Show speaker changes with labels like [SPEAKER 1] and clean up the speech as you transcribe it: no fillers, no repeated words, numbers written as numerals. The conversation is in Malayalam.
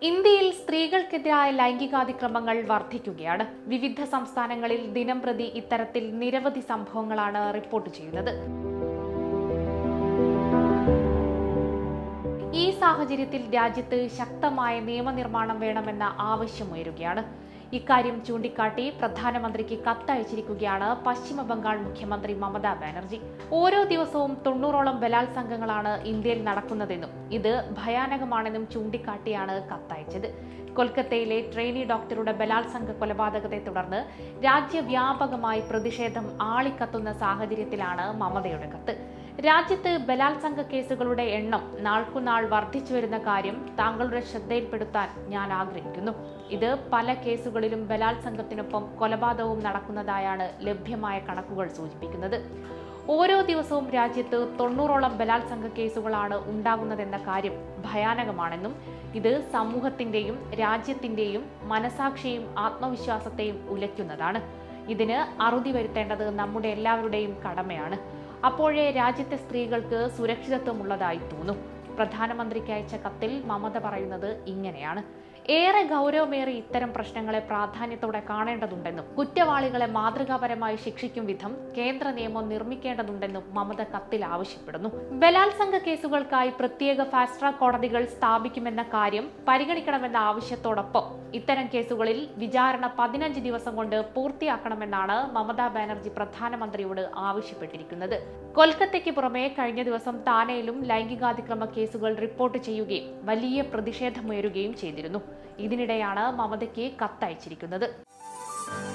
[SPEAKER 1] ഇന്ത്യയിൽ സ്ത്രീകൾക്കെതിരായ ലൈംഗികാതിക്രമങ്ങൾ വർദ്ധിക്കുകയാണ്. വിവിധ സംസ്ഥാനങ്ങളിൽ ദിനംപ്രതി ഇത്തരത്തിൽ നിരവധി സംഭവങ്ങളാണ് റിപ്പോർട്ട് ചെയ്യുന്നത്. ഈ സാഹചര്യത്തിൽ രാജ്യത്ത് ശക്തമായ നിയമനിർമ്മാണം വേണമെന്ന ആവശ്യമുയരുകയാണ്. ഇക്കാര്യം ചൂണ്ടിക്കാട്ടി പ്രധാനമന്ത്രിക്ക് കത്തയച്ചിരിക്കുകയാണ് പശ്ചിമ ബംഗാൾ മുഖ്യമന്ത്രി മമതാ ബാനർജി. ഓരോ ദിവസവും 90ഓളം ബലാത്സംഗങ്ങളാണ് ഇന്ത്യയിൽ നടക്കുന്നതെന്നും ഇത് ഭയാനകമാണെന്നും ചൂണ്ടിക്കാട്ടിയാണ് കത്തയച്ചത്. കൊൽക്കത്തയിലെ ട്രെയിനി ഡോക്ടറുടെ ബലാത്സംഗ കൊലപാതകത്തെ തുടർന്ന് രാജ്യവ്യാപകമായി പ്രതിഷേധം ആളിക്കത്തുന്ന സാഹചര്യത്തിലാണ് മമതയുടെ കത്ത്. രാജ്യത്ത് ബലാത്സംഗ കേസുകളുടെ എണ്ണം നാൾക്കുനാൾ വർദ്ധിച്ചു വരുന്ന കാര്യം താങ്കളുടെ ശ്രദ്ധയിൽപ്പെടുത്താൻ ഞാൻ ആഗ്രഹിക്കുന്നു. ഇത് പല കേസുകളിലും ബലാത്സംഗത്തിനൊപ്പം കൊലപാതകവും നടക്കുന്നതായാണ് ലഭ്യമായ കണക്കുകൾ സൂചിപ്പിക്കുന്നത്. ഓരോ ദിവസവും രാജ്യത്ത് 90ഓളം ബലാത്സംഗ കേസുകളാണ് ഉണ്ടാകുന്നതെന്ന കാര്യം ഭയാനകമാണെന്നും ഇത് സമൂഹത്തിന്റെയും രാജ്യത്തിന്റെയും മനസാക്ഷിയും ആത്മവിശ്വാസത്തെയും ഉലയ്ക്കുന്നതാണ്. ഇതിന് അറുതി വരുത്തേണ്ടത് നമ്മുടെ എല്ലാവരുടെയും കടമയാണ്. അപ്പോഴേ രാജ്യത്തെ സ്ത്രീകൾക്ക് സുരക്ഷിതത്വമുള്ളതായി തോന്നും. പ്രധാനമന്ത്രിക്ക് അയച്ച കത്തിൽ മമത പറയുന്നത് ഇങ്ങനെയാണ്: ഏറെ ഗൗരവമേറി ഇത്തരം പ്രശ്നങ്ങളെ പ്രാധാന്യത്തോടെ കാണേണ്ടതുണ്ടെന്നും കുറ്റവാളികളെ മാതൃകാപരമായി ശിക്ഷിക്കും വിധം കേന്ദ്ര നിയമം നിർമ്മിക്കേണ്ടതുണ്ടെന്നും മമത കത്തിൽ ആവശ്യപ്പെടുന്നു. ബലാത്സംഗ കേസുകൾക്കായി പ്രത്യേക ഫാസ്റ്റ് ട്രാക്ക് കോടതികൾ സ്ഥാപിക്കുമെന്ന കാര്യം പരിഗണിക്കണമെന്ന ആവശ്യത്തോടൊപ്പം ഇത്തരം കേസുകളിൽ വിചാരണ 15 ദിവസം കൊണ്ട് പൂർത്തിയാക്കണമെന്നാണ് മമതാ ബാനർജി പ്രധാനമന്ത്രിയോട് ആവശ്യപ്പെട്ടിരിക്കുന്നത്. കൊൽക്കത്തയ്ക്ക് പുറമെ കഴിഞ്ഞ ദിവസം താനെയിലും ലൈംഗികാതിക്രമ കേസുകൾ റിപ്പോർട്ട് ചെയ്യുകയും വലിയ പ്രതിഷേധമുയരുകയും ചെയ്തിരുന്നു. ഇതിനിടെയാണ് മമതയ്ക്ക് കത്തയച്ചിരിക്കുന്നത്.